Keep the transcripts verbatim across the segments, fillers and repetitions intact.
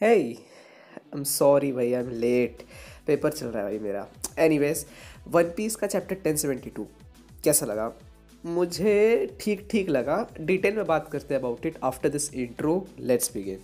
Hey I am sorry भाई, I am late. Paper चल रहा है भाई मेरा। एनीवेज, वन पीस का चैप्टर टेन सेवेंटी टू कैसा लगा? मुझे ठीक ठीक लगा। डिटेल में बात करते हैं about it after this intro. Let's begin.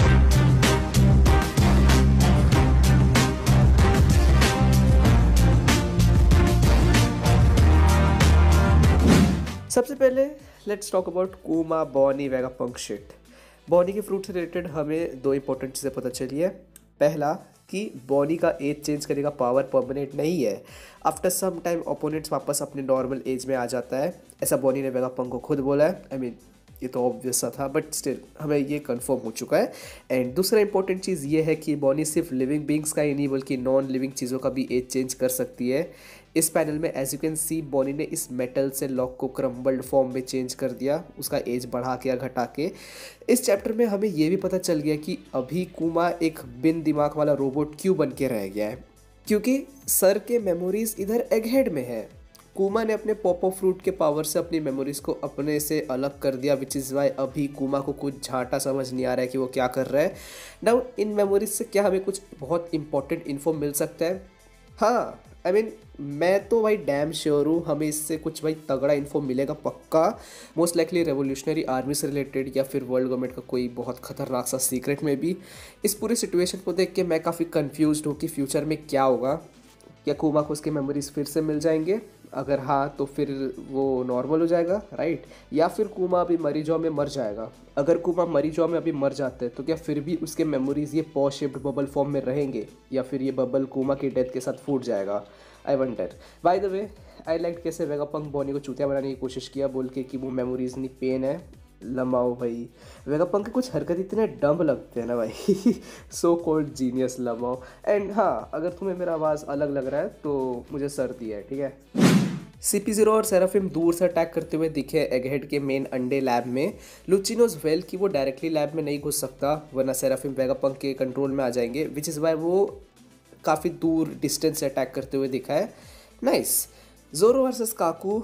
सबसे पहले let's talk about Kuma Bonney Vegapunk shit. Bonney के फ्रूट से रिलेटेड हमें दो इंपॉर्टेंट चीज़ें पता चली है। पहला कि बॉनी का एज चेंज करने का पावर परमानेंट नहीं है। आफ्टर सम टाइम ओपोनेंट्स वापस अपने नॉर्मल एज में आ जाता है, ऐसा बॉनी ने वेगापंक को खुद बोला है। आई I मीन mean, ये तो ऑब्वियस सा था, बट स्टिल हमें ये कंफर्म हो चुका है। एंड दूसरा इंपॉर्टेंट चीज़ ये है कि बॉनी सिर्फ लिविंग बींग्स का ही नहीं बल्कि नॉन लिविंग चीज़ों का भी एज चेंज कर सकती है। इस पैनल में as you can see Bonney ने इस मेटल से लॉक को क्रम्बल्ड फॉर्म में चेंज कर दिया, उसका एज बढ़ा के या घटा के। इस चैप्टर में हमें ये भी पता चल गया कि अभी कूमा एक बिन दिमाग वाला रोबोट क्यों बन के रह गया है, क्योंकि सर के मेमोरीज इधर एगहेड में है। कूमा ने अपने पॉपो फ्रूट के पावर से अपनी मेमोरीज को अपने से अलग कर दिया, विच इज़ वाई अभी कूमा को कुछ झाटा समझ नहीं आ रहा है कि वो क्या कर रहा है। नाउ इन मेमोरीज से क्या हमें कुछ बहुत इंपॉर्टेंट इन्फो मिल सकता है? हाँ, आई I मीन mean, मैं तो भाई डैम श्योर हूँ हमें इससे कुछ भाई तगड़ा इन्फो मिलेगा पक्का। मोस्ट लाइकली रेवोल्यूशनरी आर्मी से रिलेटेड या फिर वर्ल्ड गवर्नमेंट का कोई बहुत खतरनाक सा सीक्रेट में भी। इस पूरे सिचुएशन को देख के मैं काफ़ी कंफ्यूज्ड हूँ कि फ्यूचर में क्या होगा। क्या कूमा को उसके मेमोरीज फिर से मिल जाएंगे? अगर हाँ तो फिर वो नॉर्मल हो जाएगा, राइट? या फिर कूमा अभी मरीजों में मर जाएगा। अगर कूमा मरीजों में अभी मर जाते हैं तो क्या फिर भी उसके मेमोरीज ये पॉ शेप्ड बबल फॉर्म में रहेंगे, या फिर ये बबल कूमा की डेथ के साथ फूट जाएगा? I wonder. By the way, I like कैसे वेगापंक बॉनी को चूतिया बनाने की कोशिश किया बोल के कि वो मेमोरीज नहीं पेन है। लमाओ भाई, वेगापंक के कुछ हरकत इतने डम्ब लगते हैं ना भाई। So called genius lmao. And हाँ, अगर तुम्हें मेरा आवाज़ अलग लग रहा है तो मुझे सर्दी है, ठीक है? सीपी ज़ीरो और सेराफिम दूर से अटैक करते हुए दिखे एगहेड के मेन अंडे लैब में। लुच्ची नोज वेल कि वो डायरेक्टली लैब में नहीं घुस सकता वरना सेराफिम वेगापंक के कंट्रोल में आ जाएंगे, विच इज़ वाई वो काफ़ी दूर डिस्टेंस से अटैक करते हुए दिखा है। नाइस। जोरो वर्सेस काकू।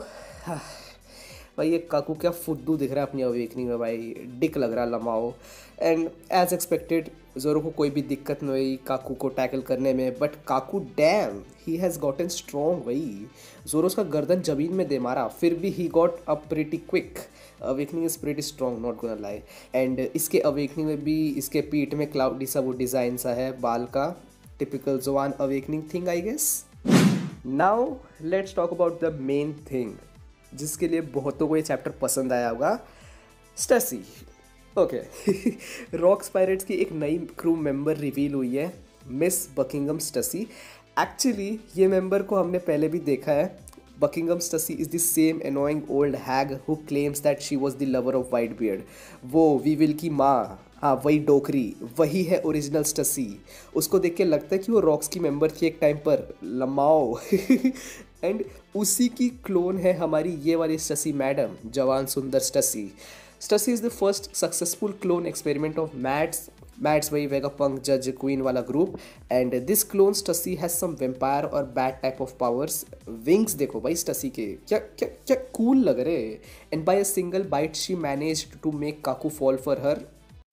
भाई ये काकू क्या फुद्दू दिख रहा है अपनी अवेकनिंग में भाई, डिक लग रहा है लमाओ। एंड एज एक्सपेक्टेड जोरो को कोई भी दिक्कत नहीं हुई काकू को टैकल करने में, but Kaku damn he has gotten strong भाई। जोरो उसका गर्दन जमीन में दे मारा, फिर भी he got up pretty quick. Awakening is pretty strong, not gonna lie. And इसके अवेकनिंग में भी इसके पीठ में क्लाउडी सा वो डिज़ाइन सा है बाल का, typical Zoan awakening thing I guess. Now let's talk about the main thing जिसके लिए बहुतों को ये चैप्टर पसंद आया होगा, स्टेसी। ओके, रॉक्स पायरेट्स की एक नई क्रू मेंबर रिवील हुई है, मिस बकिंगम स्टेसी। एक्चुअली ये मेंबर को हमने पहले भी देखा है। Buckingham Stussy is the same annoying old hag who claims that she was the lover of Whitebeard. वो वीविल की माँ, हाँ वही डोकरी, वही है ओरिजिनल स्टेसी। उसको देख के लगता है कि वो रॉक्स की मेंबर थी एक टाइम पर, लमाओ। एंड उसी की क्लोन है हमारी ये वाली स्टेसी मैडम, जवान सुंदर Stussy. Stussy is the first successful clone experiment of MADS MADS वही वेगापंक जज क्वीन वाला ग्रुप। And this clone Stussy has some vampire और bad type of powers. Wings देखो भाई स्टेसी के, क्या क्या क्या कूल लग रहे। And by a single bite she managed to make Kaku fall for her.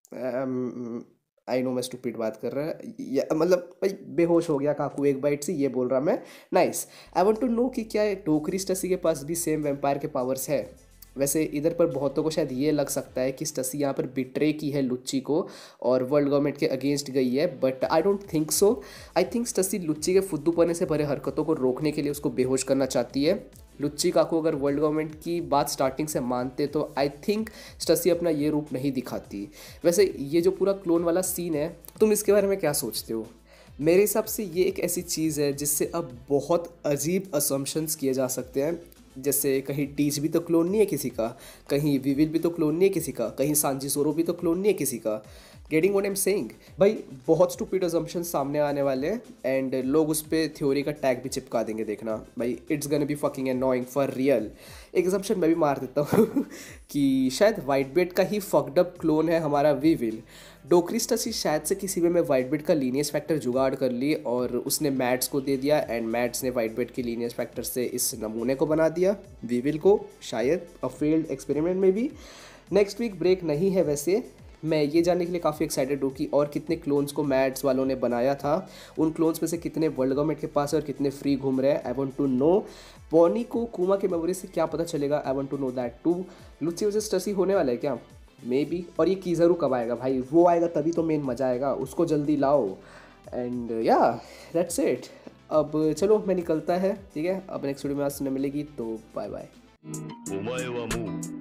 I know मैं स्टूपिड बात कर रहा है, मतलब भाई बेहोश हो गया काकू एक बाइट से, ये बोल रहा मैं। Nice. I want to know कि क्या टोकरी स्टेसी के पास भी सेम वेम्पायर के पावर्स है? वैसे इधर पर बहुतों को शायद ये लग सकता है कि स्टेसी यहाँ पर बिट्रे की है लुच्ची को और वर्ल्ड गवर्नमेंट के अगेंस्ट गई है, but I don't think so. I think Stussy लुच्ची के फुद्दूपने से भरे हरकतों को रोकने के लिए उसको बेहोश करना चाहती है। लुच्ची काकू अगर वर्ल्ड गवर्नमेंट की बात स्टार्टिंग से मानते तो आई थिंक स्टेसी अपना ये रूप नहीं दिखाती। वैसे ये जो पूरा क्लोन वाला सीन है, तुम इसके बारे में क्या सोचते हो? मेरे हिसाब से ये एक ऐसी चीज़ है जिससे अब बहुत अजीब असम्पशंस किए जा सकते हैं। जैसे कहीं टीच भी तो क्लोन नहीं है किसी का, कहीं विविल भी तो क्लोन नहीं है किसी का, कहीं सांजी सोरो भी तो क्लोन नहीं है किसी का। Getting what I am saying? भाई बहुत स्टूपिड असम्पशन सामने आने वाले हैं एंड लोग उस पर थ्योरी का टैग भी चिपका देंगे, देखना भाई। It's gonna be fucking annoying for real. एक असम्पशन मैं भी मार देता हूँ कि शायद वाइट बेड का ही फक्ड अप क्लोन है हमारा विविल। डोकरी स्टेसी शायद से किसी वे में वाइट बेड का लीनियस फैक्टर जुगाड़ कर ली और उसने मैड्स को दे दिया, एंड मैड्स ने वाइट बेड के लीनियस फैक्टर से इस नमूने को बना दिया विविल को, शायद अ फेल्ड एक्सपेरिमेंट में भी। नेक्स्ट वीक ब्रेक नहीं है वैसे, मैं ये जानने के लिए काफ़ी एक्साइटेड हूँ कि और कितने क्लोन्स को मैड्स वालों ने बनाया था, उन क्लोन्स में से कितने वर्ल्ड गवर्नमेंट के पास है और कितने फ्री घूम रहे हैं। I want to know Bonney को कुमा के मेमोरी से क्या पता चलेगा। I want to know that too. Lucy versus Stussy होने वाला है क्या? Maybe. और ये कीज़रू कब आएगा भाई? वो आएगा तभी तो मेन मज़ा आएगा, उसको जल्दी लाओ। एंड या दैट्स इट। अब चलो मैं निकलता है, ठीक है। अब नेक्स्ट वीडियो में आज सुनने मिलेगी, तो बाय बाय।